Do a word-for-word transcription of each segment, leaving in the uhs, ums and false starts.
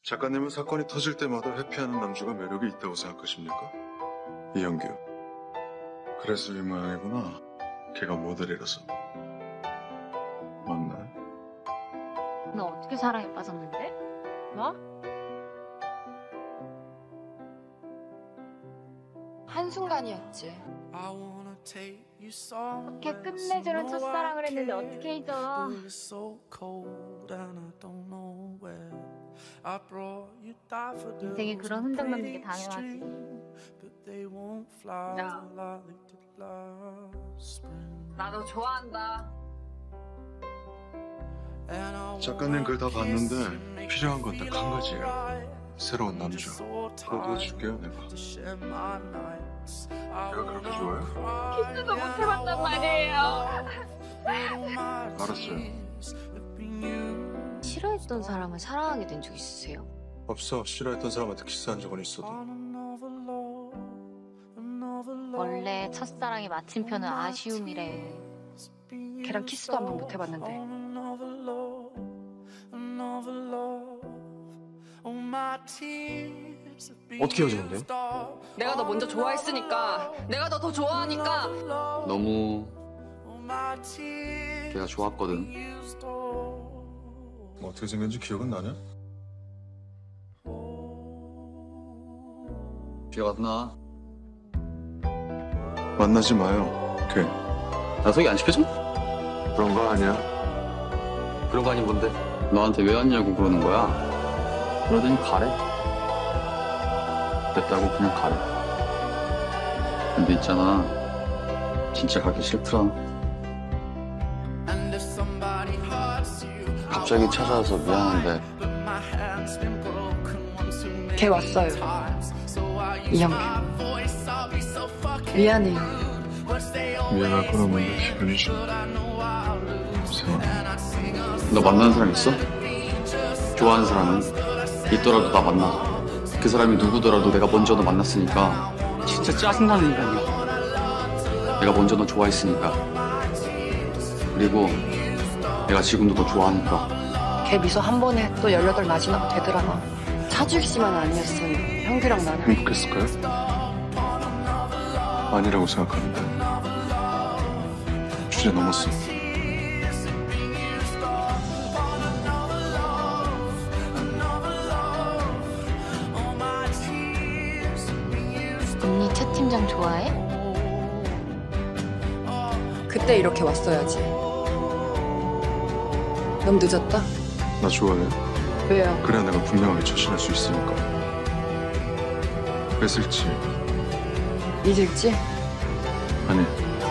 작가님은 사건이 터질 때마다 회피하는 남주가 매력이 있다고 생각하십니까? 이현규. 그래서 이 모양이구나. 걔가 모델이라서. 맞나요? 너 어떻게 사랑에 빠졌는데? 뭐? 한순간이었지. 그렇게 끝내주는 첫사랑을 했는데 어떻게 잊어? 인생에 그런 흔적 남는 게 당연하지. 야, 나 너 좋아한다. 작가님 글 다 봤는데 필요한 건 딱 한 가지예요. 새로운 남주. 그거 도와줄게요, 내가. 걔가 그렇게 좋아요? 키스도 못 해봤단 말이에요. 알았어요. 싫어했던 사람을 사랑하게 된 적 있으세요? 없어. 싫어했던 사람한테 키스한 적은 있어도. 원래 첫사랑의 마침표는 아쉬움이래. 걔랑 키스도 한 번 못 해봤는데. 어떻게 헤어지는데요? 내가 너 먼저 좋아했으니까. 내가 너 더 좋아하니까. 너무 걔가 좋았거든. 어떻게 생겼는지 기억은 나냐? 기억 안 나. 만나지 마요, 걔. 나 소개 안 시켜줘? 그런 거 아니야. 그런 거 아닌 건데. 너한테 왜 왔냐고 그러는 거야. 그러더니 가래. 됐다고 그냥 가래. 근데 있잖아, 진짜 가기 싫더라. 갑자기 찾아와서 미안한데. 걔 왔어요. 이현규. 미안해요. 미안할 건 없는데 기분이 좀 이상해. 너 만나는 사람 있어? 좋아하는 사람은? 있더라도 나 만나. 그 사람이 누구더라도 내가 먼저 너 만났으니까. 진짜 짜증나는 인간이야. 내가 먼저 너 좋아했으니까. 그리고 내가 지금도 너 좋아하니까. 걔 미소 한 번에 또 열여덟 마지막 되더라나. 차주익 씨만 아니었으면 형규랑 나는 행복했을까요? 아니라고 생각하는데. 주제 넘었어. 언니 최 팀장 좋아해? 그때 이렇게 왔어야지. 너무 늦었다. 나 좋아해. 왜요? 그래야 내가 분명하게 처신할 수 있으니까. 뺏을지 잊을지? 아니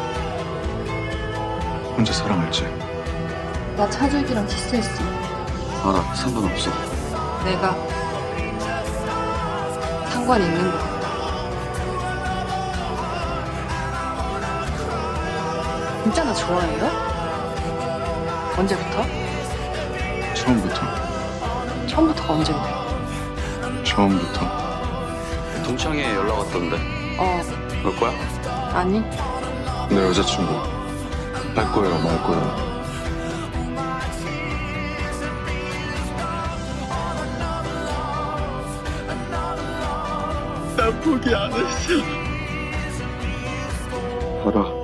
혼자 사랑할지. 나 차주익이랑 키스했어. 알아, 상관없어. 내가 상관 있는 것 같아. 진짜 나 좋아해요? 언제부터? 처음부터. 처음부터가 언젠데? 처음부터. 동창회에 연락 왔던데. 어, 올 거야? 아니. 내 여자친구 할 거예요, 말 거예요? 난 포기 안 했어. 알아.